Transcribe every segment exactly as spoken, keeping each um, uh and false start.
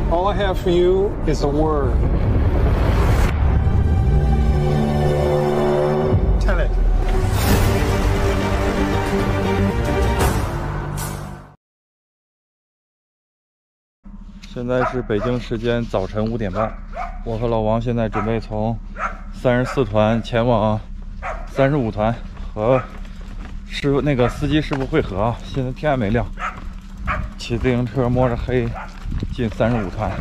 All I have for you is a word. Tell it. 现在是北京时间早晨五点半，我和老王现在准备从三十四团前往三十五团和师傅那个司机师傅会合啊。现在天还没亮，骑自行车摸着黑进三十五团。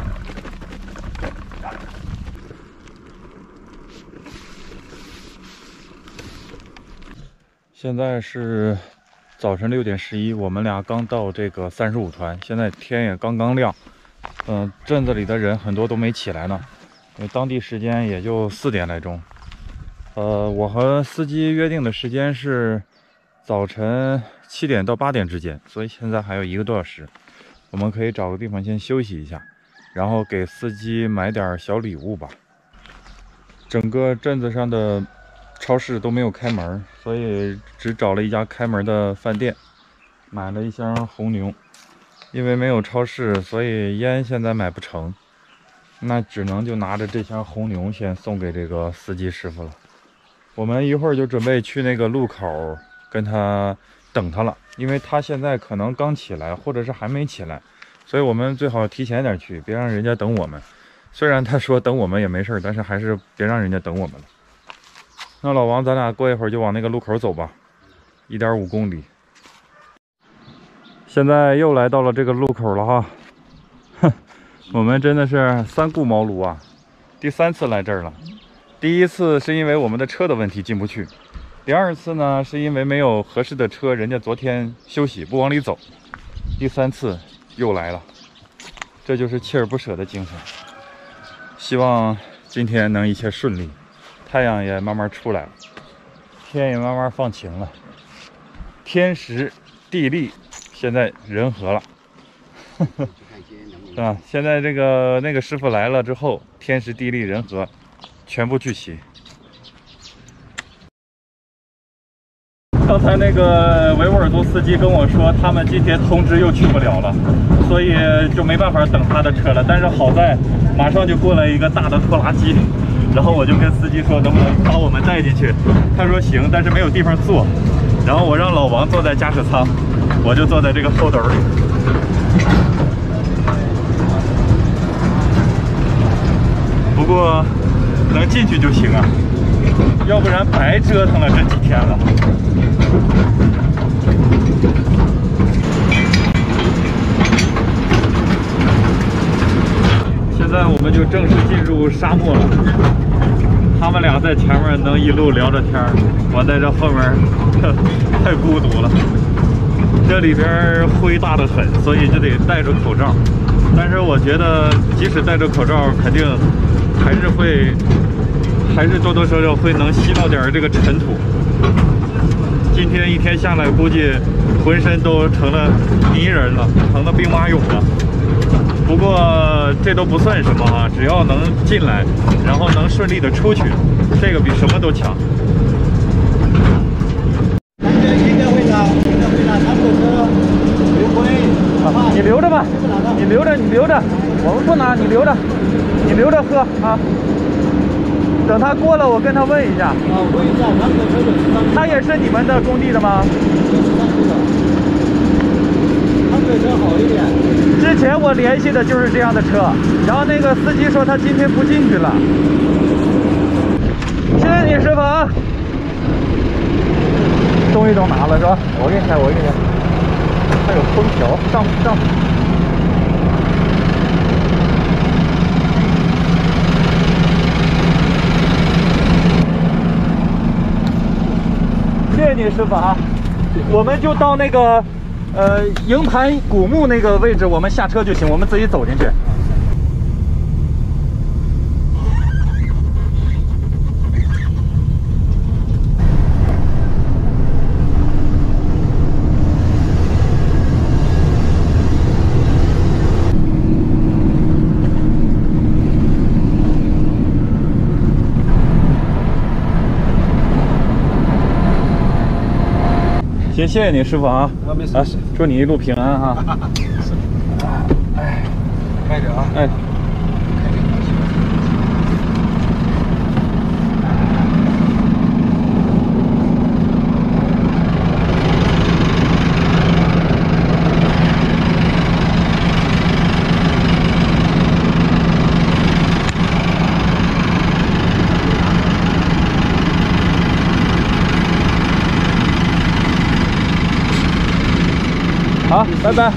现在是早晨六点十一，我们俩刚到这个三十五团，现在天也刚刚亮。嗯，镇子里的人很多都没起来呢，因为当地时间也就四点来钟。呃，我和司机约定的时间是早晨七点到八点之间，所以现在还有一个多小时，我们可以找个地方先休息一下，然后给司机买点小礼物吧。整个镇子上的超市都没有开门，所以只找了一家开门的饭店，买了一箱红牛。因为没有超市，所以烟现在买不成，那只能就拿着这箱红牛先送给这个司机师傅了。我们一会儿就准备去那个路口跟他等他了，因为他现在可能刚起来，或者是还没起来，所以我们最好提前点去，别让人家等我们。虽然他说等我们也没事，但是还是别让人家等我们了。那老王，咱俩过一会儿就往那个路口走吧， 一点五公里。现在又来到了这个路口了哈，哼，我们真的是三顾茅庐啊，第三次来这儿了。第一次是因为我们的车的问题进不去，第二次呢是因为没有合适的车，人家昨天休息不往里走。第三次又来了，这就是锲而不舍的精神。希望今天能一切顺利，太阳也慢慢出来了，天也慢慢放晴了，天时地利。现在人和了，是吧？现在这个那个师傅来了之后，天时地利人和，全部聚齐。刚才那个维吾尔族司机跟我说，他们今天通知又去不了了，所以就没办法等他的车了。但是好在马上就过来一个大的拖拉机，然后我就跟司机说，能不能把我们带进去？他说行，但是没有地方坐。然后我让老王坐在驾驶舱，我就坐在这个后斗里。不过能进去就行啊，要不然白折腾了这几天了。现在我们就正式进入沙漠了。他们俩在前面能一路聊着天，我在这后面呵太孤独了。这里边灰大得很，所以就得戴着口罩。但是我觉得，即使戴着口罩，肯定还是会，还是多多少少会能吸到点这个尘土。今天一天下来，估计浑身都成了泥人了，成了兵马俑了。不过这都不算什么啊，只要能进来，然后能顺利的出去，这个比什么都强。你留着吧，你留着，你留着，我们不拿，你留着，你留着喝啊。等他过了，我跟他问一下。啊，问一下，他的车子，他也是你们的工地的吗？就是上去的。他们的车好一点。之前我联系的就是这样的车，然后那个司机说他今天不进去了。谢谢你师傅啊！东西都拿了是吧？我给你开，我给你开。还有空调，上上。谢谢你师傅啊！我们就到那个。呃，营盘古墓那个位置，我们下车就行，我们自己走进去。行，谢谢你师傅啊！啊，祝你一路平安哈！哎，看开着啊。 哎。 开着空气。 好，拜拜。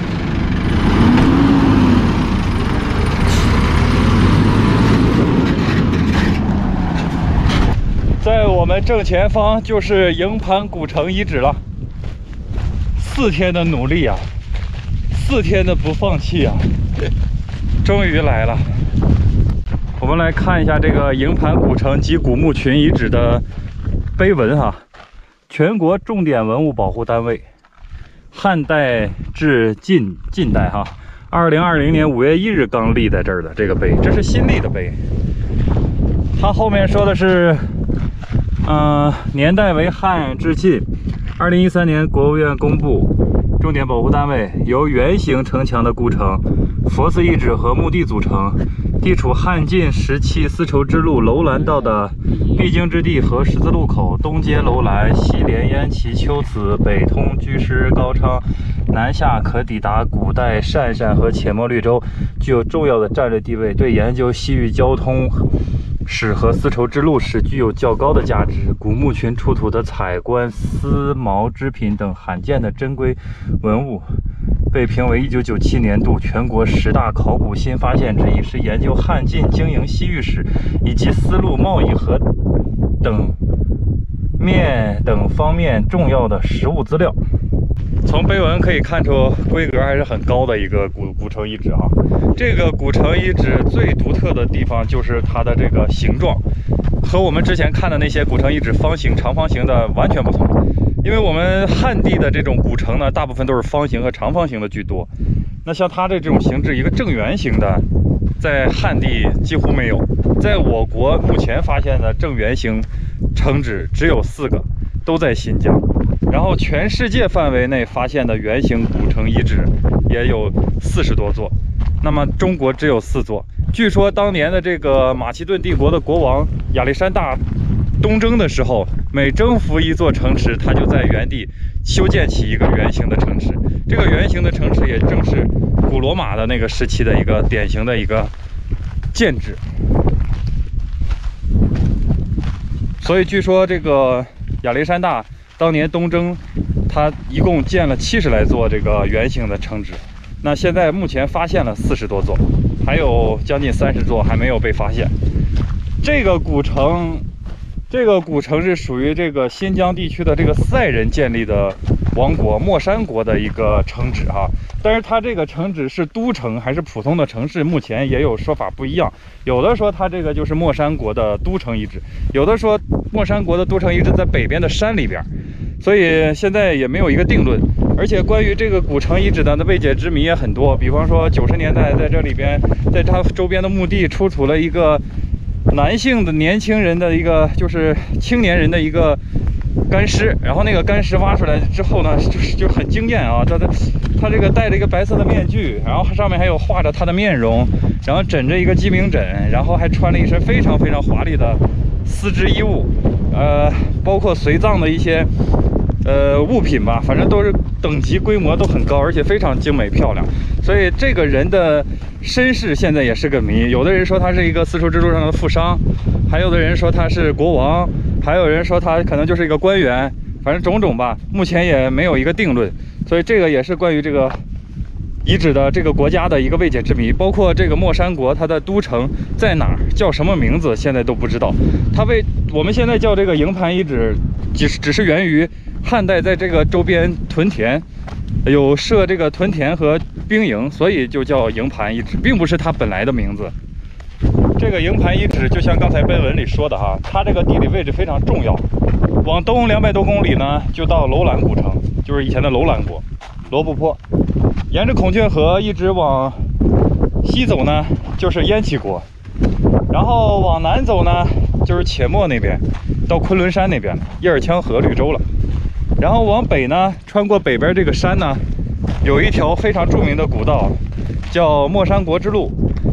在我们正前方就是营盘古城遗址了。四天的努力啊，四天的不放弃啊，终于来了。我们来看一下这个营盘古城及古墓群遗址的碑文哈，全国重点文物保护单位。汉代至近近代哈，二零二零年五月一日刚立在这儿的这个碑，这是新立的碑。它后面说的是，嗯、呃，年代为汉至晋。二零一三年国务院公布，重点保护单位由圆形城墙的故城、佛寺遗址和墓地组成，地处汉晋时期丝绸之路楼兰道的必经之地和十字路口，东接楼兰，西连燕齐、龟兹，北通居师、高昌，南下可抵达古代鄯善和且末绿洲，具有重要的战略地位，对研究西域交通史和丝绸之路史具有较高的价值。古墓群出土的彩棺、丝毛织品等罕见的珍贵文物，被评为一九九七年度全国十大考古新发现之一，是研究汉晋经营西域史以及丝路贸易和等面等方面重要的实物资料。从碑文可以看出，规格还是很高的一个古古城遗址哈。这个古城遗址最独特的地方就是它的这个形状，和我们之前看的那些古城遗址方形、长方形的完全不同。因为我们汉地的这种古城呢，大部分都是方形和长方形的居多。那像它的这种形制，一个正圆形的，在汉地几乎没有。在我国目前发现的正圆形城址只有四个，都在新疆。然后全世界范围内发现的圆形古城遗址也有四十多座，那么中国只有四座。据说当年的这个马其顿帝国的国王亚历山大东征的时候，每征服一座城池，他就在原地修建起一个圆形的城池。这个圆形的城池也正是古罗马的那个时期的一个典型的一个建制。所以据说这个亚历山大当年东征，他一共建了七十来座这个圆形的城址。那现在目前发现了四十多座，还有将近三十座还没有被发现。这个古城，这个古城是属于这个新疆地区的这个塞人建立的王国莫山国的一个城址哈。但是它这个城址是都城还是普通的城市，目前也有说法不一样。有的说它这个就是莫山国的都城遗址，有的说莫山国的都城遗址在北边的山里边。所以现在也没有一个定论，而且关于这个古城遗址的未解之谜也很多。比方说九十年代在这里边，在它周边的墓地出土了一个男性的年轻人的一个就是青年人的一个干尸，然后那个干尸挖出来之后呢，就是就很惊艳啊！他的他这个戴着一个白色的面具，然后上面还有画着他的面容，然后枕着一个鸡鸣枕，然后还穿了一身非常非常华丽的丝织衣物，呃，包括随葬的一些。呃，物品吧，反正都是等级规模都很高，而且非常精美漂亮。所以这个人的身世现在也是个谜。有的人说他是一个丝绸之路上的富商，还有的人说他是国王，还有人说他可能就是一个官员。反正种种吧，目前也没有一个定论。所以这个也是关于这个遗址的这个国家的一个未解之谜。包括这个莫山国，它的都城在哪儿，叫什么名字，现在都不知道。它为我们现在叫这个营盘遗址，只只是源于汉代在这个周边屯田，有设这个屯田和兵营，所以就叫营盘遗址，并不是它本来的名字。这个营盘遗址就像刚才碑文里说的哈，它这个地理位置非常重要。往东两百多公里呢，就到楼兰古城，就是以前的楼兰国，罗布泊。沿着孔雀河一直往西走呢，就是燕齐国。然后往南走呢，就是且末那边，到昆仑山那边，叶尔羌河绿洲了。然后往北呢，穿过北边这个山呢，有一条非常著名的古道，叫莫山国之路。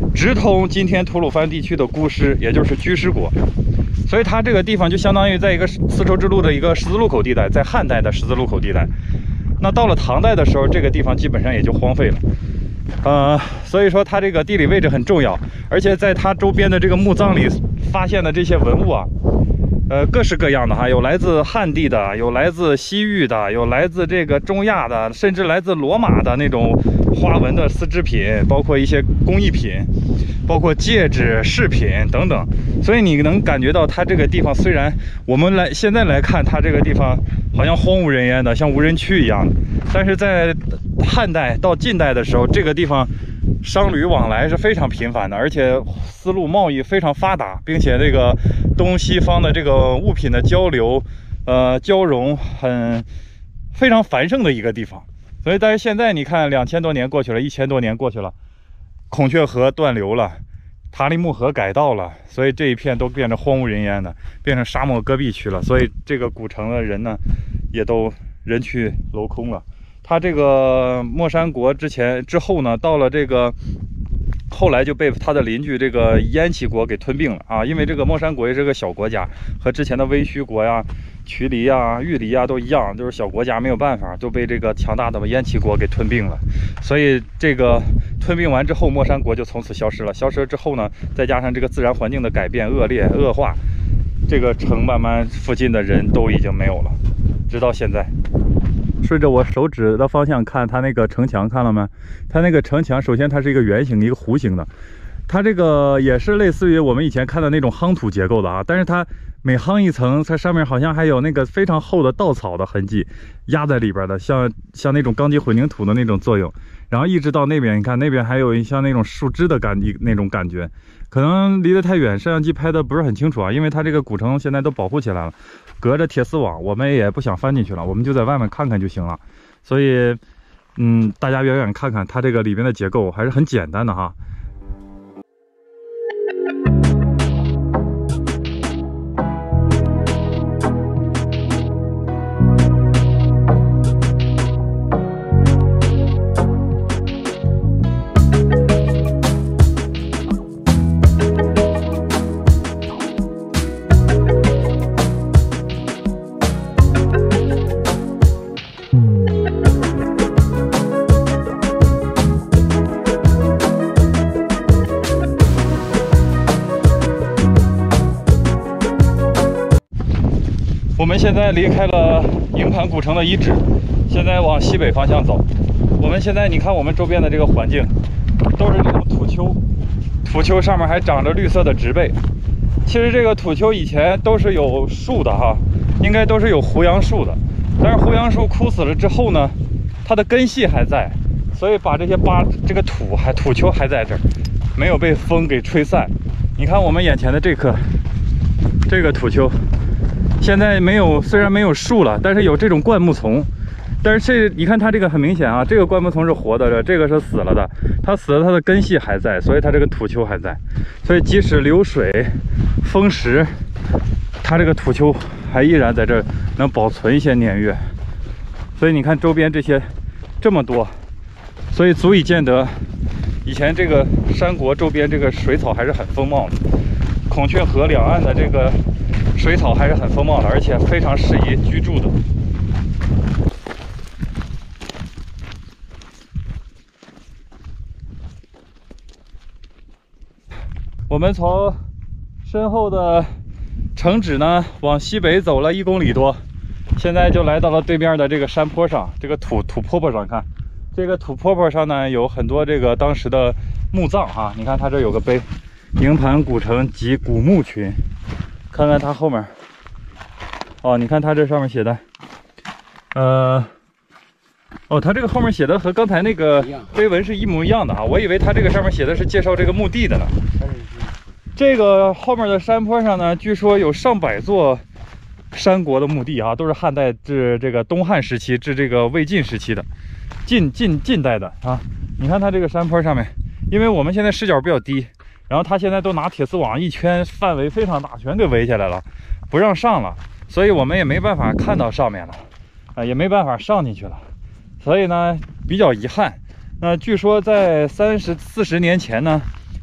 直通今天吐鲁番地区的姑师，也就是居师国。所以它这个地方就相当于在一个丝绸之路的一个十字路口地带，在汉代的十字路口地带。那到了唐代的时候，这个地方基本上也就荒废了。呃，所以说它这个地理位置很重要，而且在它周边的这个墓葬里发现的这些文物啊，呃，各式各样的哈，有来自汉地的，有来自西域的，有来自这个中亚的，甚至来自罗马的那种花纹的丝织品，包括一些工艺品，包括戒指、饰品等等。所以你能感觉到它这个地方，虽然我们来现在来看，它这个地方好像荒无人烟的，像无人区一样的，但是在汉代到近代的时候，这个地方商旅往来是非常频繁的，而且丝路贸易非常发达，并且这个东西方的这个物品的交流，呃，交融很非常繁盛的一个地方。所以，但是现在你看，两千多年过去了，一千多年过去了，孔雀河断流了，塔里木河改道了，所以这一片都变成荒无人烟的，变成沙漠戈壁区了。所以这个古城的人呢，也都人去楼空了。他这个莫山国之前之后呢，到了这个后来就被他的邻居这个燕齐国给吞并了啊，因为这个莫山国也是个小国家，和之前的威须国呀、渠黎呀、玉黎呀都一样，就是小国家，没有办法，就被这个强大的燕齐国给吞并了。所以这个吞并完之后，莫山国就从此消失了。消失了之后呢，再加上这个自然环境的改变、恶劣、恶化，这个城慢慢附近的人都已经没有了，直到现在。顺着我手指的方向看，它那个城墙看了吗？它那个城墙，首先它是一个圆形，一个弧形的，它这个也是类似于我们以前看的那种夯土结构的啊，但是它每夯一层，它上面好像还有那个非常厚的稻草的痕迹压在里边的，像像那种钢筋混凝土的那种作用。然后一直到那边，你看那边还有像那种树枝的感那种感觉，可能离得太远，摄像机拍的不是很清楚啊，因为它这个古城现在都保护起来了，隔着铁丝网，我们也不想翻进去了，我们就在外面看看就行了。所以，嗯，大家远远看看它这个里边的结构还是很简单的哈。我们现在离开了营盘古城的遗址，现在往西北方向走。我们现在你看我们周边的这个环境，都是这种土丘，土丘上面还长着绿色的植被。其实这个土丘以前都是有树的哈，应该都是有胡杨树的，但是胡杨树枯死了之后呢，它的根系还在，所以把这些疤这个土还土丘还在这儿，没有被风给吹散。你看我们眼前的这棵这个土丘。现在没有，虽然没有树了，但是有这种灌木丛。但是这你看它这个很明显啊，这个灌木丛是活的，这个是死了的。它死了，它的根系还在，所以它这个土丘还在。所以即使流水、风蚀，它这个土丘还依然在这儿能保存一些年月。所以你看周边这些这么多，所以足以见得以前这个山国周边这个水草还是很丰茂的。孔雀河两岸的这个水草还是很丰茂的，而且非常适宜居住的。我们从身后的城址呢往西北走了一公里多，现在就来到了对面的这个山坡上，这个土土坡坡上看，这个土坡坡上呢有很多这个当时的墓葬啊，你看它这有个碑，营盘古城及古墓群。看看它后面，哦，你看它这上面写的，呃，哦，它这个后面写的和刚才那个碑文是一模一样的啊，我以为它这个上面写的是介绍这个墓地的呢。这个后面的山坡上呢，据说有上百座山国的墓地啊，都是汉代至这个东汉时期至这个魏晋时期的，近近近代的啊。你看它这个山坡上面，因为我们现在视角比较低。然后他现在都拿铁丝网一圈，范围非常大，全给围起来了，不让上了，所以我们也没办法看到上面了，啊、呃，也没办法上进去了，所以呢比较遗憾。那、呃、据说在三十四十年前呢，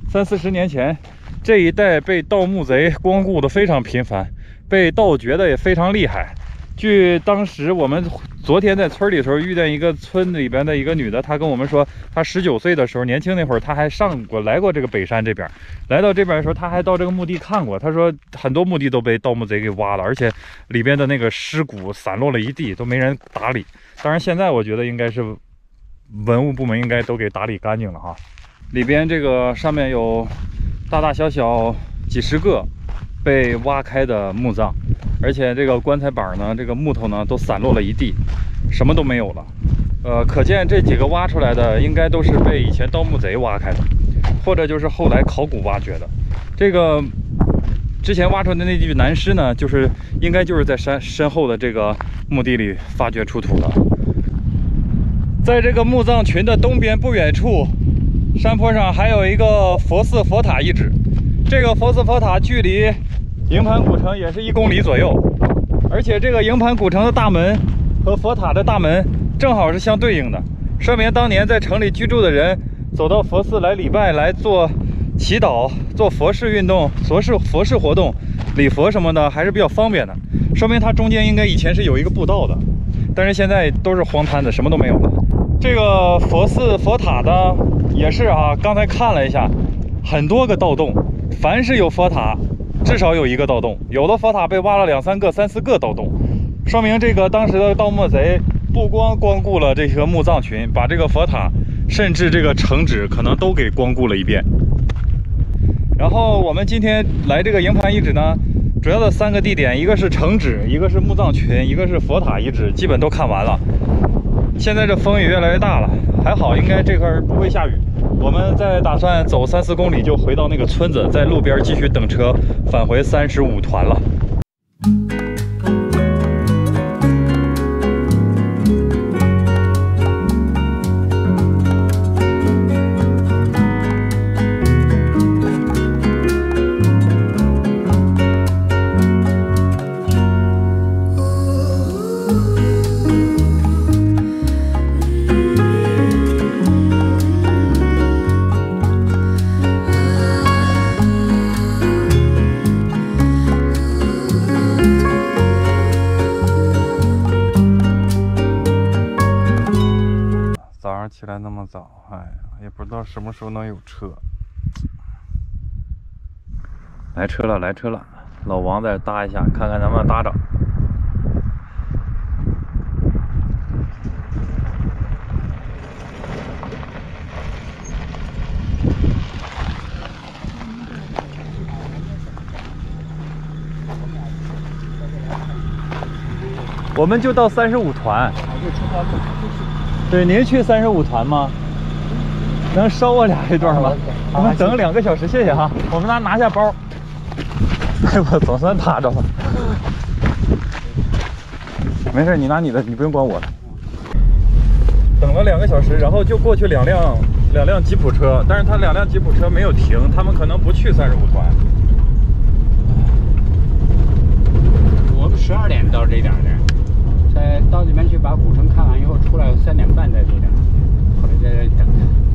三四十年前，这一带被盗墓贼光顾的非常频繁，被盗掘的也非常厉害。据当时我们昨天在村里的时候遇见一个村里边的一个女的，她跟我们说，她十九岁的时候，年轻那会儿，她还上过来过这个北山这边。来到这边的时候，她还到这个墓地看过。她说很多墓地都被盗墓贼给挖了，而且里边的那个尸骨散落了一地，都没人打理。当然，现在我觉得应该是文物部门应该都给打理干净了哈。里边这个上面有大大小小几十个被挖开的墓葬。而且这个棺材板呢，这个木头呢都散落了一地，什么都没有了。呃，可见这几个挖出来的应该都是被以前盗墓贼挖开的，或者就是后来考古挖掘的。这个之前挖出来的那具男尸呢，就是应该就是在山身后的这个墓地里发掘出土的。在这个墓葬群的东边不远处，山坡上还有一个佛寺佛塔遗址。这个佛寺佛塔距离营盘古城也是一公里左右，而且这个营盘古城的大门和佛塔的大门正好是相对应的，说明当年在城里居住的人走到佛寺来礼拜、来做祈祷、做佛事运动、佛事佛事活动、礼佛什么的还是比较方便的，说明它中间应该以前是有一个步道的，但是现在都是荒滩子，什么都没有了。这个佛寺佛塔呢也是啊，刚才看了一下，很多个盗洞，凡是有佛塔至少有一个盗洞，有的佛塔被挖了两三个、三四个盗洞，说明这个当时的盗墓贼不光光顾了这个墓葬群，把这个佛塔甚至这个城址可能都给光顾了一遍。然后我们今天来这个营盘遗址呢，主要的三个地点，一个是城址，一个是墓葬群，一个是佛塔遗址，基本都看完了。现在这风也越来越大了，还好应该这块不会下雨。我们再打算走三四公里就回到那个村子，在路边继续等车返回三十五团了。起来那么早，哎呀，也不知道什么时候能有车。来车了，来车了，老王再搭一下，看看能不能搭着。我们就到三十五团。对，您去三十五团吗？能捎我俩一段吗？我们等两个小时，谢谢哈。我们拿拿下包。哎，我总算搭着了。没事，你拿你的，你不用管我的。等了两个小时，然后就过去两辆两辆吉普车，但是他两辆吉普车没有停，他们可能不去三十五团。 我们十二点到这点的。在到这边去把古城看完以后，出来三点半在这点，后来在这等。